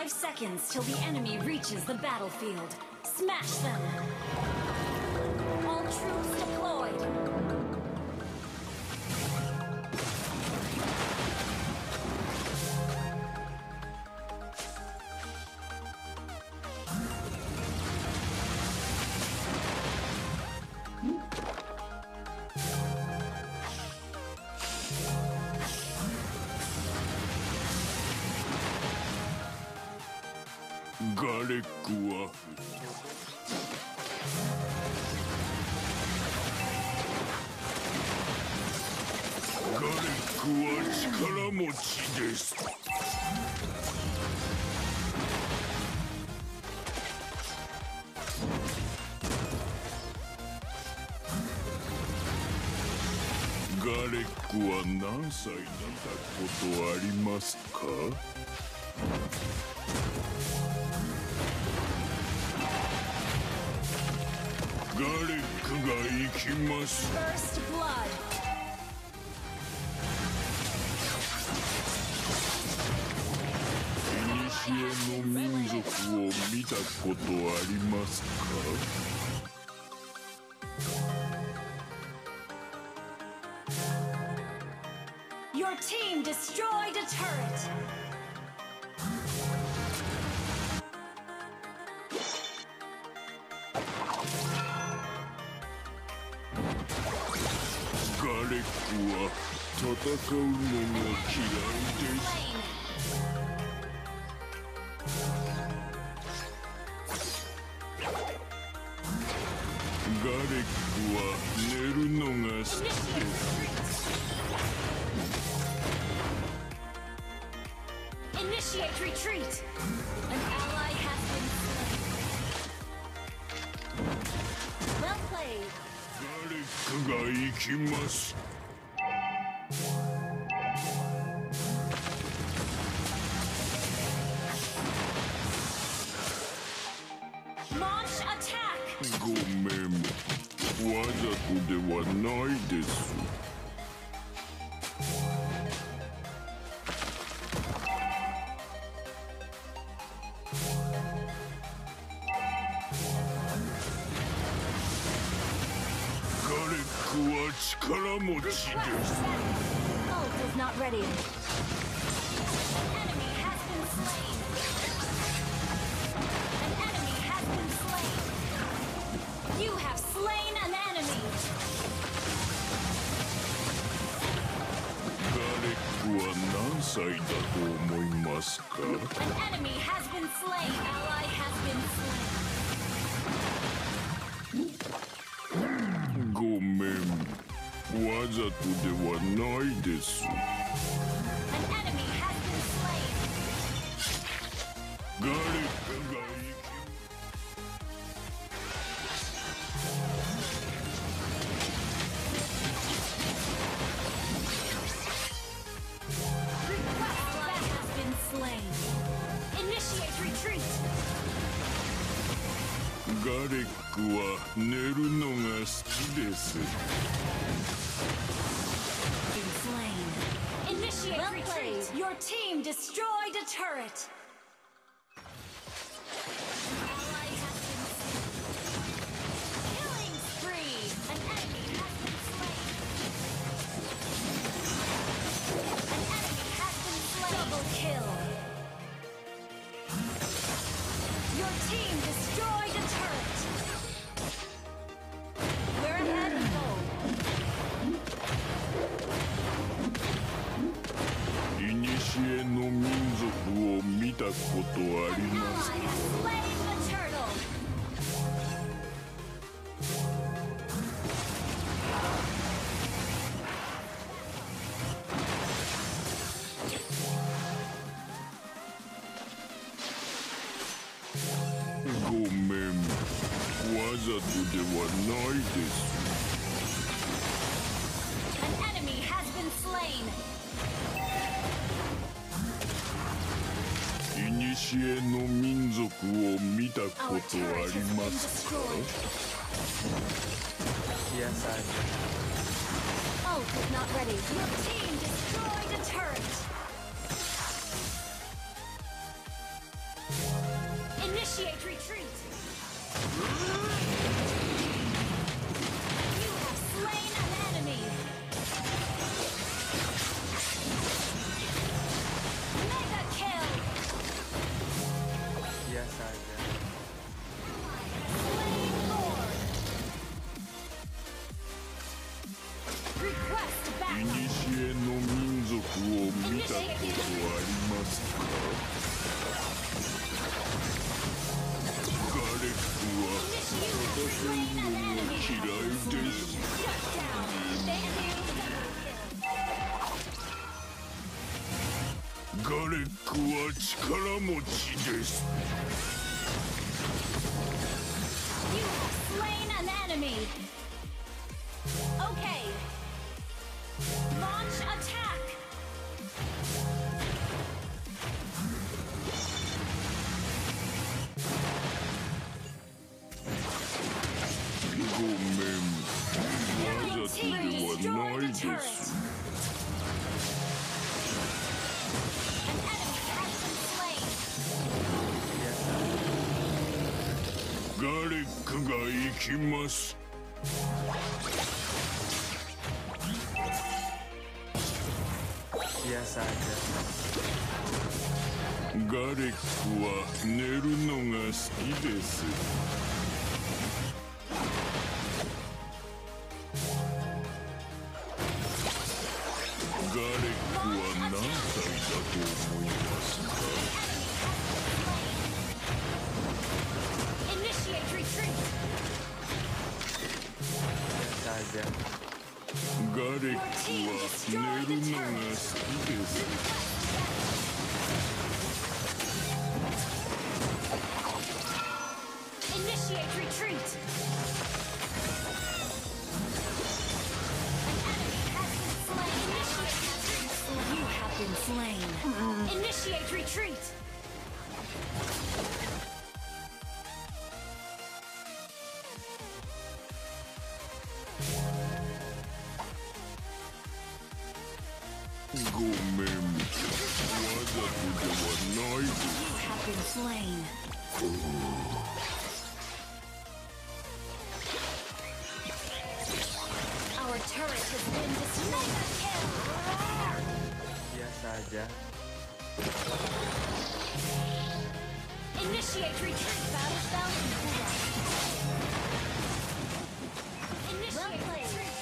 seconds till the enemy reaches the battlefield. Smash them! All troops deployed! Garlic guac. Garlicは力持ちです。ガレックは何歳見たことありますか？ガレックが行きます。古の民族を見たことありますか？ Your team destroyed a turret! Garlicは戦うのが嫌いです。ガレックは寝るのが好きです。 Initiate retreat! An ally has been slain. Well played. ガレックが行きます。 Launch attack! ごめん、わざとではないです。力持ちです。 Ult is not ready. An enemy has been slain. An enemy has been slain. You have slain an enemy. ガレックは何歳だと思いますか？ An enemy has been slain. Ally has been slain. ごめん。わざとではないです。ガレックが行き。ガレックは寝るのが好きです。 Well played. Your team destroyed a turret. Killing spree. An enemy has been slain. An enemy has been slain. Double kill. Your team destroyed a turret. We're ahead in goal. 古の民族を見たことありますか？ごめん、わざとではないです。 An enemy has been slain. 古の民族を見たことありますか？ Yes, I do. Ult is not ready. Your team destroyed a turret. Initiate retreat. You have slain an enemy. Mega kill. Iya saja. Slain Lord. Request い backup. にしえの民族を見たことありますか？ガレックは You have slain an enemy. 嫌いです。 Shut down. The enemy double kill. ガレックは力持ちです。 You have slain an enemy. Okay. Launch attack. ごめん、わざとではないです。 An enemy has been slain. Iya saja. ガレックが行きます。 Iya saja. ガレックは寝るのが好きです。 ガレックは何歳だと思いますか？ Initiate retreat. Iya saja. ガレックは寝るのが好きです。 Initiate retreat. An enemy has been slain. You have been slain. Initiate retreat. Go, ma'am. You have been slain. Our turret has been destroyed. Iya saja. Initiate retreat. Battle spell and Grock. Initiate retreat.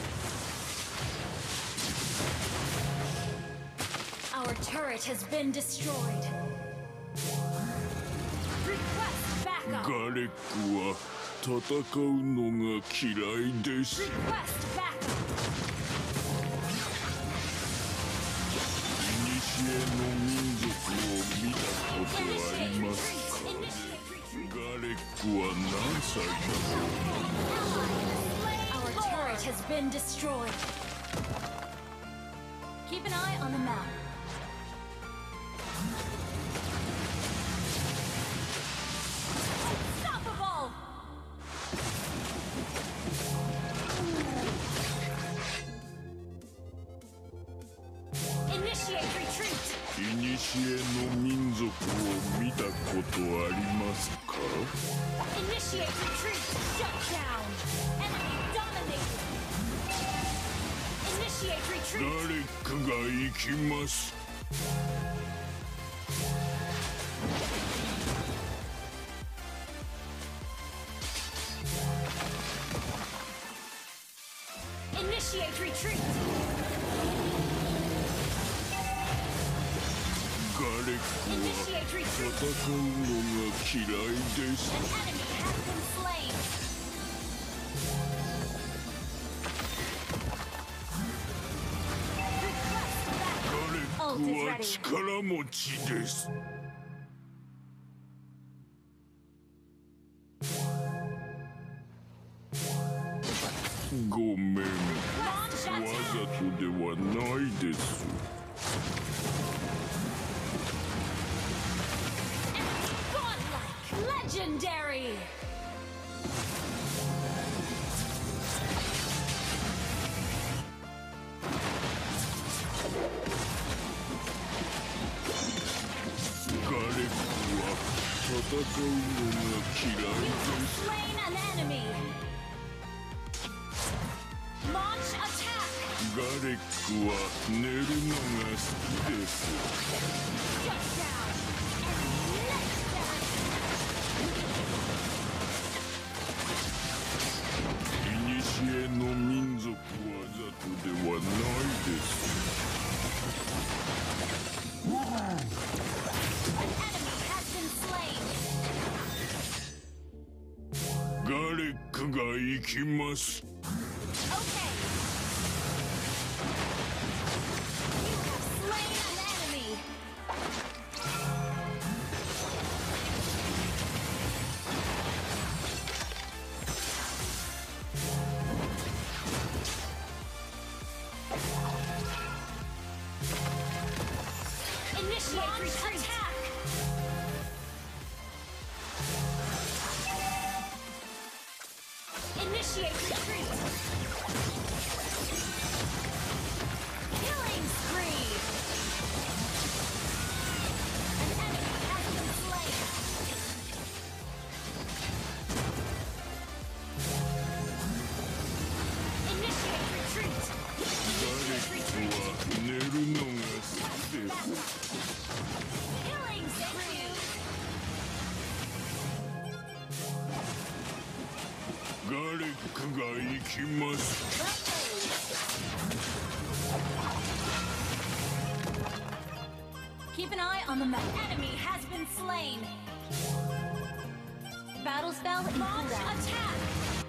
Our turret has been destroyed. Request backup. ガレックは戦うのが嫌いです。 Request backup. いにしえの民族を見たことありますか？ Initiate retreat. ガレックは何歳だと？ Our turret has been destroyed. Keep an eye on the map. Unstoppable! Initiate retreat. いにしえの民族を見たことありますか？ Initiate retreat. Shut down. Enemy dominated. Initiate ガ retreat. レックが行きます。 Initiate retreat. ガレックは Initiate 戦 retreat. うのが嫌いです。 An enemy has been slain. Request backup. ガレックは力持ちです。ごめん、わ Launch ざ attack. とではないです。 Godlike. Legendary. うのが嫌い You で have す slain an enemy. Launch attack. ガレックは寝るのが好きです Shut down. Enemy next down. 古の民族はざとではないです An enemy has been slain. ガレックが行きます Okay. You have slain an enemy. Initiate retreat. Attack. Initiate retreat. Killing spree. An enemy has been slain. Initiate retreat. ガレックは寝るのが好きです Killing spree. ガレックが行きます Keep an eye on the map. Enemy has been slain. Battle spell in launch attack.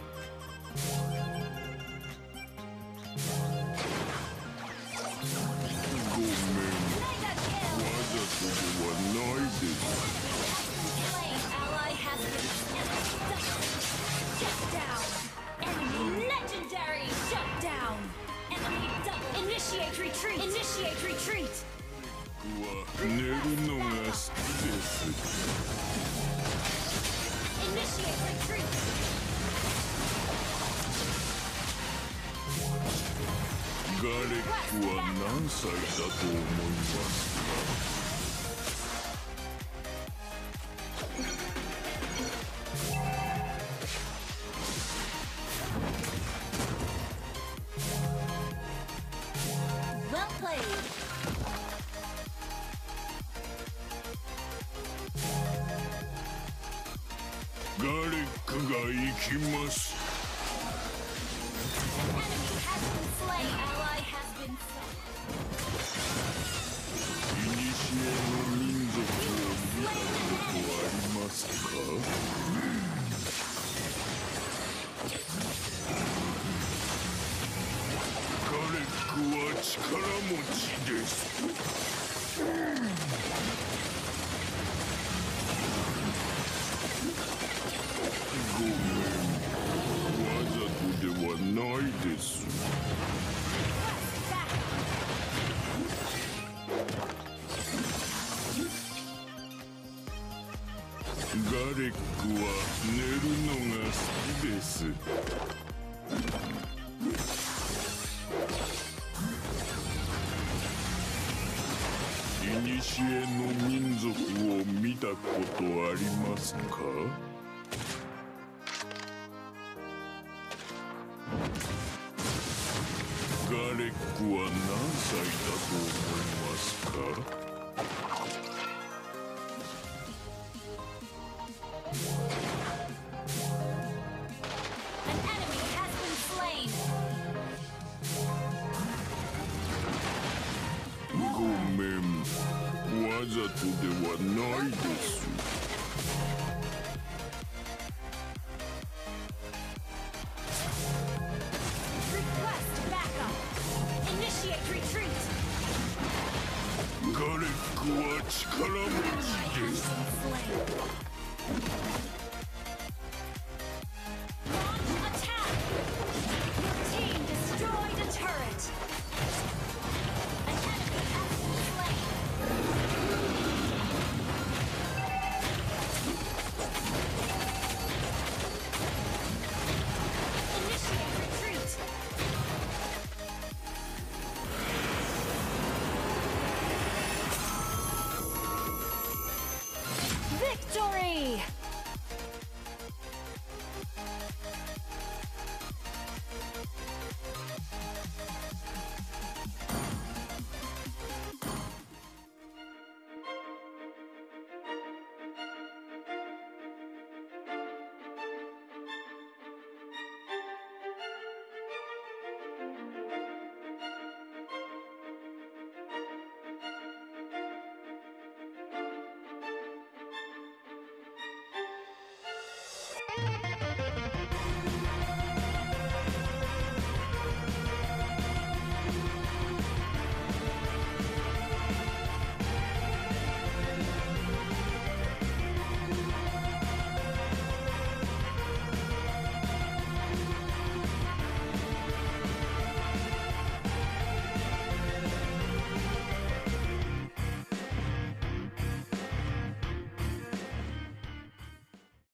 Mega kill. わざとではないです Slain. Ally has been shut down. Enemy legendary. Shut down. Enemy double. Initiate retreat. Initiate retreat. 寝るのが好きです Initiate retreat. ガレックは何歳だと思いますか Well played. ガレックが行きます Enemy has been slain. Ally has been slain. 古の民族を見たことありますかガレックは力持ちですごめんわざとではないです Back. ガレックは寝るのが好きです古の民族を見たことありますかガレックは何歳だと思いますか An enemy has been slain. ごめんわざとではないです Request backup. Initiate retreat. ガレックは力持ちです Slain.